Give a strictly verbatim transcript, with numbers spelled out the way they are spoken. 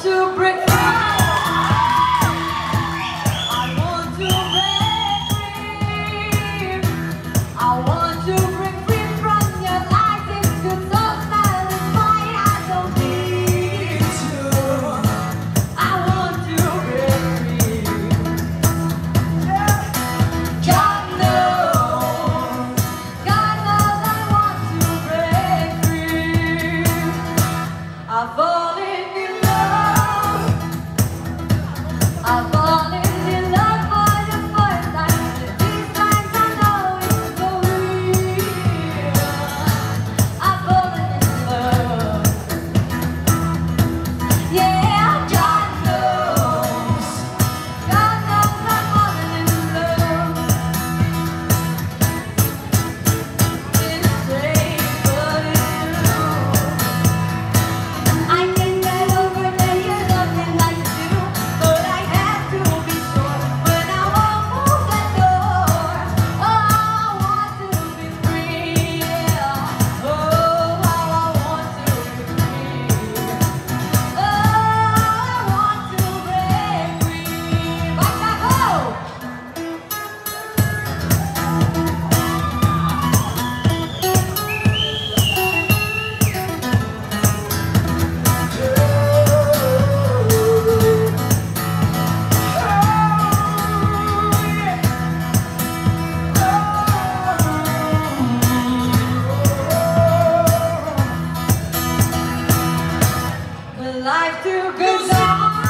to break free. I want to break free. I want to break free from your lies. It's good so satisfying. I don't need you. I want to break free. God knows, God knows I want to break free. I've fallen in love. I've fallen in love for the first time. These times I know it's for real. I've fallen in love. Yeah, God knows. God knows I've fallen in love. It's strange, but it's true. I can get over that you love me like you do, but I have to be sure when I walk through that door. Oh, I want to be free, yeah. Oh, how I want to be free. Oh, I want to break free. Back, back, oh! But life too goes on.